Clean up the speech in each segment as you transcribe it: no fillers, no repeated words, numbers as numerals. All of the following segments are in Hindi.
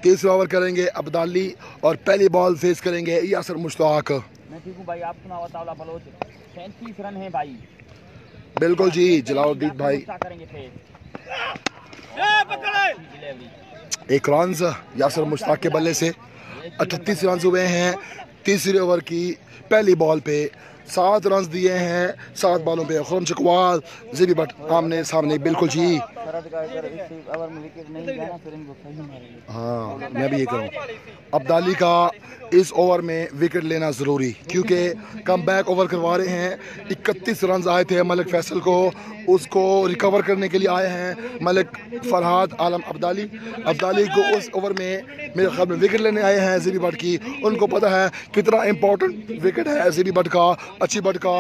तीसरा ओवर करेंगे अब्दाली और पहली बॉल फेस करेंगे यासिर मुश्ताक। मैं ठीक हूं भाई, आप सुनाओ तावला बलोच। 37 रन है भाई। बिल्कुल जी जलाउद्दीन भाई। करेंगे फेस। एक रन यासिर मुश्ताक के बल्ले से 38 रन हुए हैं तीसरे ओवर की पहली बॉल पे। 7 रन दिए हैं 7 बॉलों पे। खुर्रम चकवाल जेबी बट आमने सामने। बिल्कुल जी हाँ मैं भी ये करूँ। अब्दाली का इस ओवर में विकेट लेना ज़रूरी, क्योंकि कम बैक ओवर करवा रहे हैं। 31 रन आए थे मलिक फैसल को, उसको रिकवर करने के लिए आए हैं मलिक फरहाद आलम अब्दाली को उस ओवर में मेरे ख्याल में विकेट लेने आए हैं जेबी बट की। उनको पता है कितना इम्पोर्टेंट विकेट है जेबी बट का, अच्छी बट का।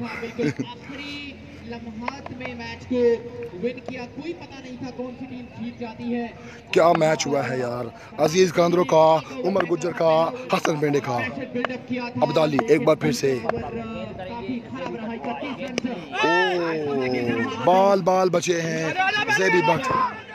लम्हात में मैच को विन किया, कोई पता नहीं था कौन सी टीम जीत जाती है। क्या मैच हुआ है यार। अजीज कांद्रो का, उमर गुजर का, हसन पेंडे का, अब्दाली एक बार फिर से। ओ बाल बचे हैं जेबी बट।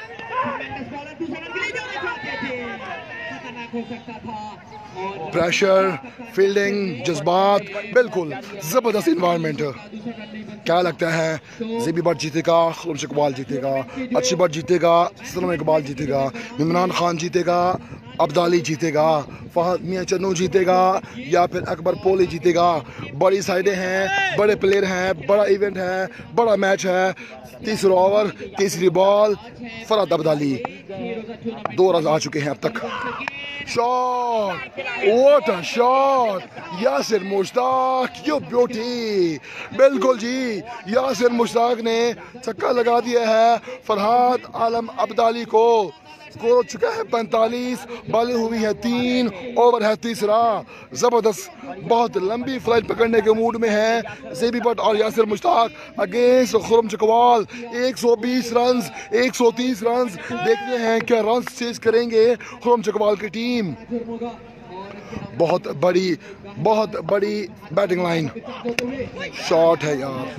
प्रेशर, फील्डिंग, जज्बात, बिल्कुल जबरदस्त इन्वायरमेंट। क्या लगता है जेबी बट जीतेगा, खुर्रम चकवाल जीतेगा, अच्छी बट जीतेगा, सनम इकबाल जीतेगा, इमरान खान जीतेगा, अब्दाली जीतेगा, फहद मियां चन्नू जीतेगा या फिर अकबर पोली जीतेगा? बड़ी साइडें हैं, बड़े प्लेयर हैं, बड़ा इवेंट है, बड़ा मैच है। तीसरा ओवर तीसरी बॉल फरहाद अब्दाली 2 रन आ चुके हैं अब तक। Shot, what a shot, Yasir Mushtaq, you beauty. बिल्कुल जी यासिर मुश्ताक ने छक्का लगा दिया है फरहाद आलम अब्दाली को। स्कोर हो चुका है 45, बॉलिंग हुई है 3, ओवर है तीसरा। जबरदस्त, बहुत लंबी फ्लाइट पकड़ने के मूड में है जेबी बट और Yasir Mushtaq against Khurram Chakwal. 120 run, 130 run. देखते हैं क्या रन चेज करेंगे खुर्रम चकवाल की टीम। बहुत बड़ी बैटिंग लाइन। शॉट है यार।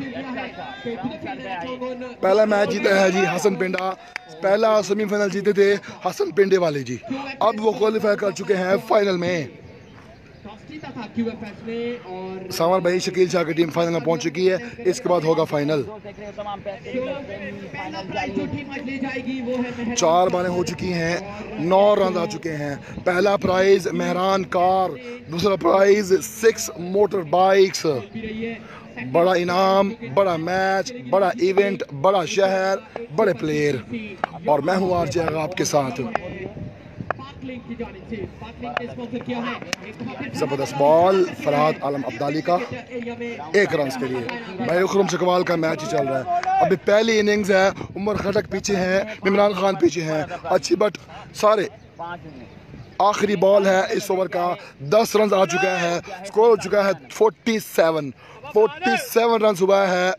पहला मैच जीता है जी हसन पेंडा, पहला सेमीफाइनल जीते थे हसन पेंडे वाले जी। अब वो क्वालिफाई कर चुके हैं फाइनल में। सामर भाई शकील शाह की टीम फाइनल में पहुंच चुकी है, इसके बाद होगा फाइनल। 4 बॉलें हो चुकी हैं, 9 रन आ चुके हैं। पहला प्राइज मेहरान कार, दूसरा प्राइज 6 मोटर बाइक्स। बड़ा इनाम, बड़ा मैच, बड़ा इवेंट, बड़ा शहर, बड़े प्लेयर, और मैं हूँ आरजे आपके साथ। जबरदस्त बॉल फरहाद आलम अब्दाली का 1 रन के लिए। भाई खुर्रम चकवाल का मैच ही चल रहा है। अभी पहली इनिंग्स है, उमर खटक पीछे हैं, इमरान खान पीछे हैं, अच्छी बट सारे। आखिरी बॉल है इस ओवर का, 10 रन आ चुका है, स्कोर हो चुका है 47 रन हुआ है।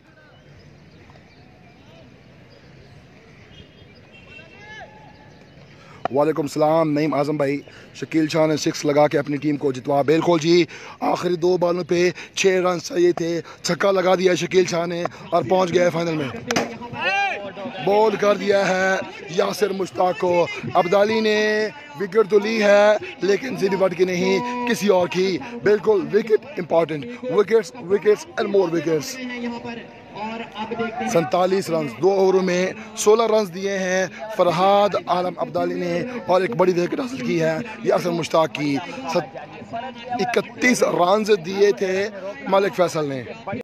वालेकुम सलाम नईम आजम भाई। शकील शाह ने 6 लगा के अपनी टीम को जितवा। बिल्कुल जी आखिरी 2 बॉलों पे 6 रन चाहिए थे, छक्का लगा दिया शकील शाह ने और पहुंच गया है फाइनल में। बॉल कर दिया है यासिर मुश्ताक को। अब्दाली ने विकेट तो ली है लेकिन जेबी बट की नहीं, किसी और की। बिल्कुल wicket important, wickets and more wickets. 47 run 2 ओवरों में 16 रन दिए हैं फरहाद आलम अब्दाली ने, और एक बड़ी विकेट हासिल की है यासिर मुश्ताक की। 31 रन दिए थे मलिक फैसल ने।